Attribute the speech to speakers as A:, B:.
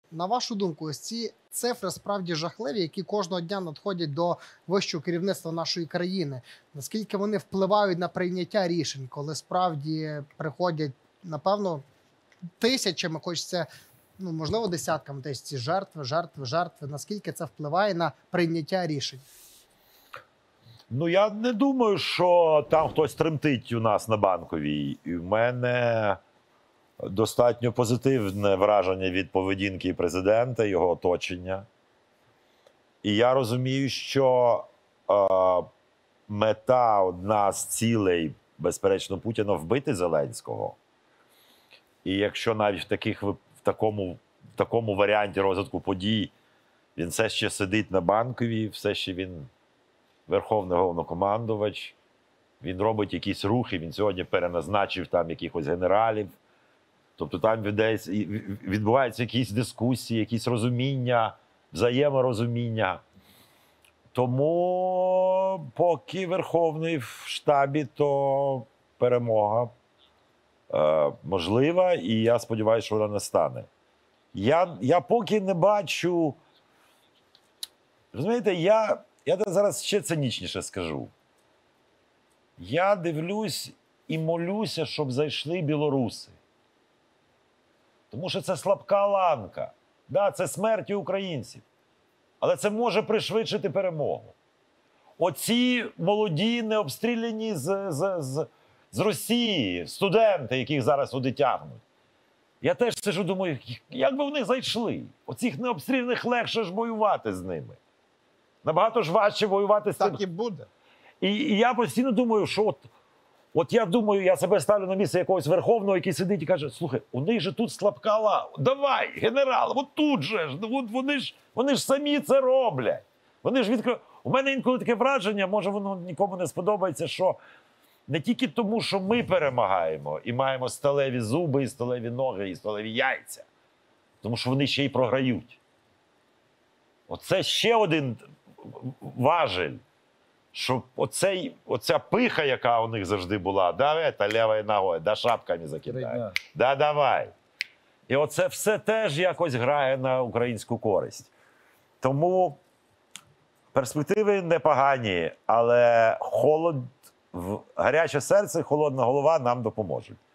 A: На вашу думку, ось ці цифри справді жахливі, які кожного дня надходять до вищого керівництва нашої країни. Наскільки вони впливають на прийняття рішень, коли справді приходять, напевно, тисячами, хочеться, ну, можливо, десятками тисяч ці жертви. Наскільки це впливає на прийняття рішень?
B: Ну, я не думаю, що там хтось тремтить у нас на Банковій. І в мене достатньо позитивне враження від поведінки президента, його оточення. І я розумію, що мета, одна з цілей, безперечно, Путіна – вбити Зеленського. І якщо навіть в такому варіанті розвитку подій він все ще сидить на Банковій, все ще він верховний головнокомандувач, він робить якісь рухи, він сьогодні переназначив там якихось генералів. Тобто там відбуваються якісь дискусії, якісь розуміння, взаєморозуміння. Тому поки Верховний в штабі, то перемога можлива, і я сподіваюся, що вона настане. Я поки не бачу... Розумієте, я зараз ще цинічніше скажу. Я дивлюсь і молюся, щоб зайшли білоруси. Тому що це слабка ланка. Да, це смерть українців. Але це може пришвидшити перемогу. Оці молоді, необстріляні з Росії студенти, яких зараз туди тягнуть. Я теж сиджу, думаю, як би вони зайшли? Оцих необстріляних легше ж воювати з ними. Набагато ж важче воювати з цим.
A: Так і буде.
B: І я постійно думаю, що от я думаю, я себе ставлю на місце якогось верховного, який сидить і каже: слухай, у них же тут слабка лава. Давай, генерал, от тут же ж, вони ж самі це роблять. Вони ж відкривають. У мене інколи таке враження, може воно нікому не сподобається, що не тільки тому, що ми перемагаємо і маємо сталеві зуби, і сталеві ноги, і сталеві яйця, тому що вони ще й програють. Оце ще один важель, що оця пиха, яка у них завжди була, давай, лівою ногою, да шапками закидай, да давай. І оце все теж якось грає на українську користь. Тому перспективи непогані, але гаряче серце і холодна голова нам допоможуть.